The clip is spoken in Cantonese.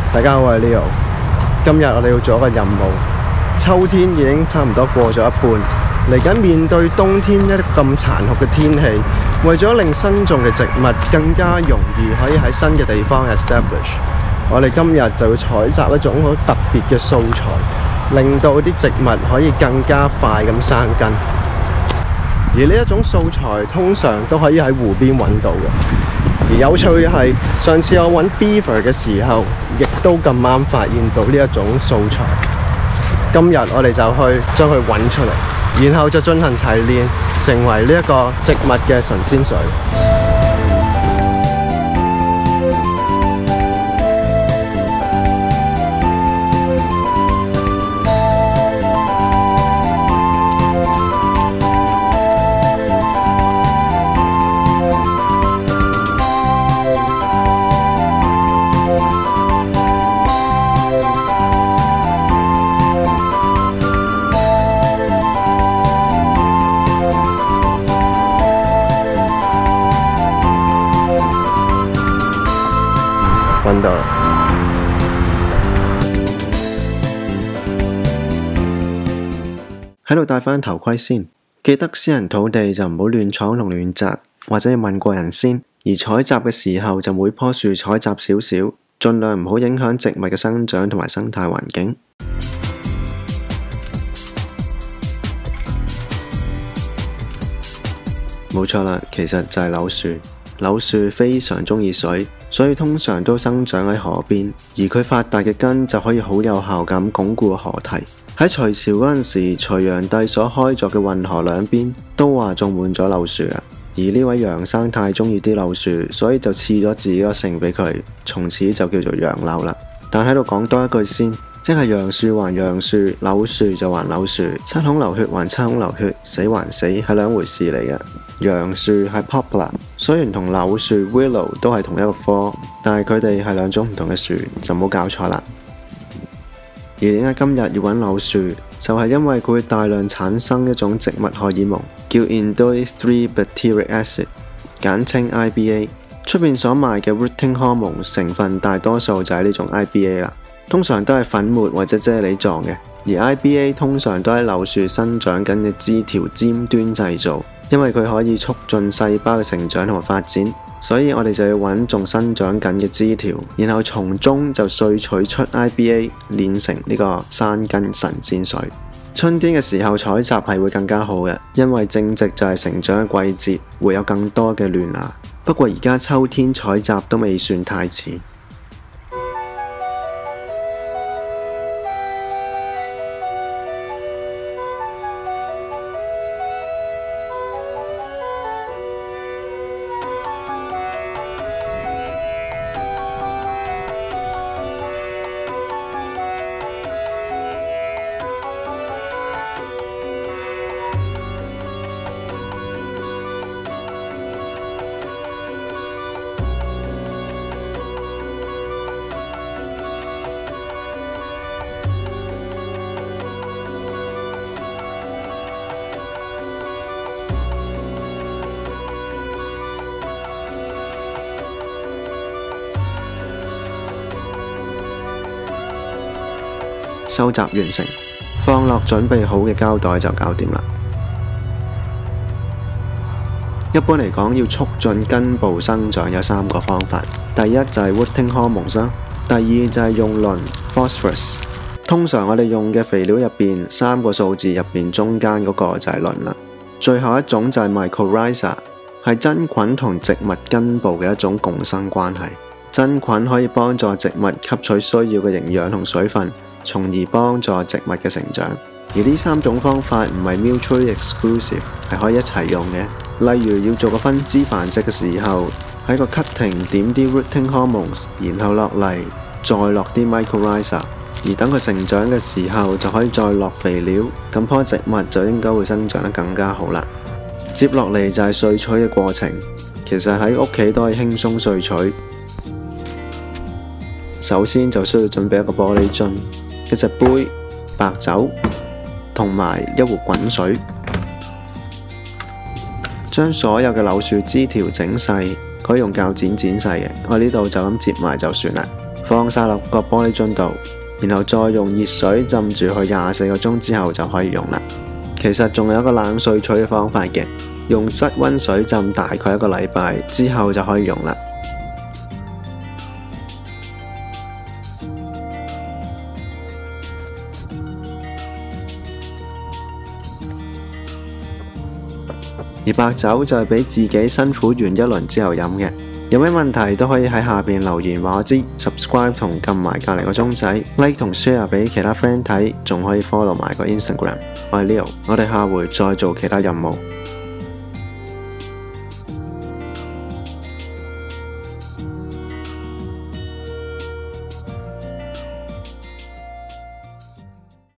大家好，我係 Leo。今日我哋要做一個任務。秋天已經差唔多過咗一半，嚟緊面對冬天一啲咁殘酷嘅天氣，為咗令新種嘅植物更加容易可以喺新嘅地方 establish， 我哋今日就要採集一種好特別嘅素材，令到啲植物可以更加快咁生根。而呢一種素材通常都可以喺湖邊揾到嘅。而有趣嘅係，上次我揾 beaver 嘅時候，亦都咁啱發現到呢一種素材。今日我哋就去將佢揾出嚟，然後就進行提煉，成為呢一個植物嘅神仙水。揾到啦！喺度戴翻頭盔先，記得私人土地就唔好亂闖同亂摘，或者要問過人先。而採集嘅時候就每棵樹採集少少，盡量唔好影響植物嘅生長同埋生態環境。冇錯啦，其實就係柳樹。柳樹非常鍾意水，所以通常都生長喺河邊，而佢發達嘅根就可以好有效咁鞏固河堤。喺隋朝嗰陣時，隋煬帝所開鑿嘅運河兩邊都話種滿咗柳樹啊。而呢位楊生太鍾意啲柳樹，所以就賜咗自己個姓俾佢，從此就叫做楊柳啦。但喺度講多一句先，即係楊樹還楊樹，柳樹就還柳樹，七孔流血還七孔流血，死還死係兩回事嚟嘅。楊樹係 poplar， 雖然同柳樹 willow 都係同一個科，但係佢哋係兩種唔同嘅樹，就唔好搞錯啦。而點解今日要揾柳樹，就係因為佢會大量產生一種植物荷爾蒙，叫 Indole 3 butyric acid， 簡稱 IBA。出邊所賣嘅 rooting hormone 成分大多數就係呢種 IBA 啦，通常都係粉末或者啫喱狀嘅。而 IBA 通常都喺柳樹生長緊嘅枝條尖端製造，因為佢可以促進細胞嘅成長同埋發展，所以我哋就要揾仲生長緊嘅枝條，然後從中就萃取出 IBA， 煉成呢個生根神仙水。春天嘅時候採集係會更加好嘅，因為正值就係成長嘅季節，會有更多嘅嫩芽。不過而家秋天採集都未算太遲。收集完成，放落準備好嘅膠袋就搞掂啦。一般嚟講，要促進根部生長有3個方法。第一就係 rooting hormones 啦，第二就係用磷 phosphorus。通常我哋用嘅肥料入邊3個數字入邊中間嗰個就係磷啦。最後一種就係 mycorrhiza， 係真菌同植物根部嘅一種共生關係。真菌可以幫助植物吸取需要嘅營養同水分，從而幫助植物嘅成長。而呢3種方法唔係 mutually exclusive， 係可以一齊用嘅。例如要做個分支繁殖嘅時候，喺個 cutting 點啲 rooting hormones， 然後落嚟再落啲 mycorrhiza， 而等佢成長嘅時候就可以再落肥料，咁棵植物就應該會生長得更加好啦。接落嚟就係萃取嘅過程，其實喺屋企都可以輕鬆萃取。首先就需要準備一個玻璃樽、一隻杯、白酒同埋一壺滾水，將所有嘅柳樹枝條整細，可以用鉸剪剪細嘅，我呢度就咁折埋就算啦。 放晒落個玻璃樽度，然後再用熱水浸住佢24個鐘之後就可以用啦。其實仲有一個冷水取嘅方法嘅，用室溫水浸大概1個禮拜之後就可以用啦。而白酒就係俾自己辛苦完一輪之後飲嘅。有咩問題都可以喺下邊留言話我知 ，subscribe 同撳埋隔離個鐘仔 ，like 同 share 俾其他 friend 睇，仲可以 follow 埋個 Instagram。我係 Leo，我哋下回再做其他任務。